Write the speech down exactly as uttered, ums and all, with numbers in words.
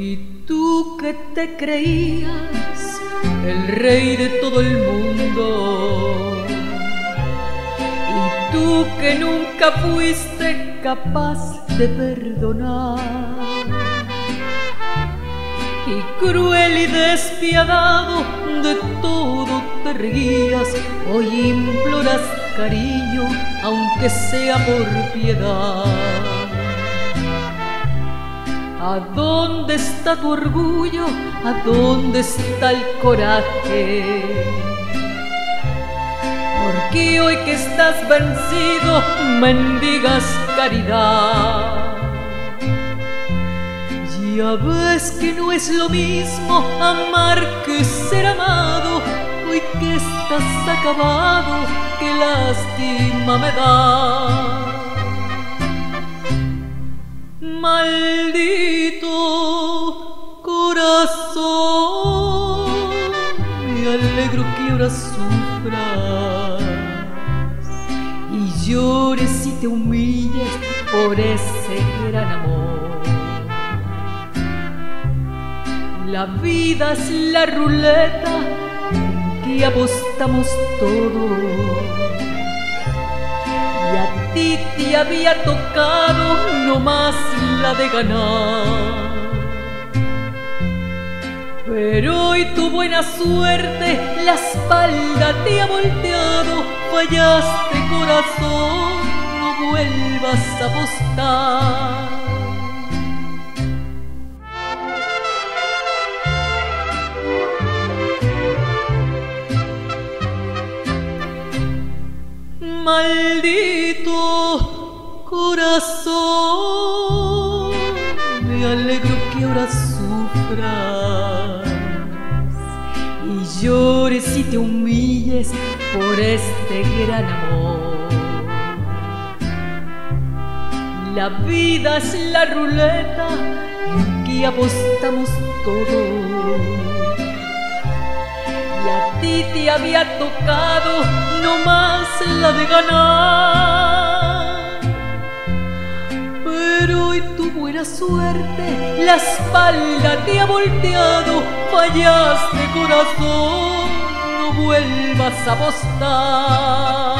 Y tú que te creías el rey de todo el mundo, y tú que nunca fuiste capaz de perdonar, y cruel y despiadado de todo te reías, hoy imploras cariño aunque sea por piedad. ¿A dónde está tu orgullo? ¿A dónde está el coraje? Porque hoy que estás vencido mendigas caridad. Ya ves que no es lo mismo amar que ser amado. Hoy que estás acabado, qué lástima me da. Maldito corazón, me alegro que ahora sufras y llores y te humilles por ese gran amor. La vida es la ruleta en que apostamos todos, y a ti te había tocado nomás la de ganar. Pero hoy tu buena suerte la espalda te ha volteado. Fallaste corazón, no vuelvas a apostar. Maldito corazón, me alegro que ahora sufras y llores y te humilles por este gran amor. La vida es la ruleta en que apostamos todos, y a ti te había tocado nomás la de ganar. Pero hoy tu buena suerte la espalda te ha volteado. Fallaste corazón, no vuelvas a apostar.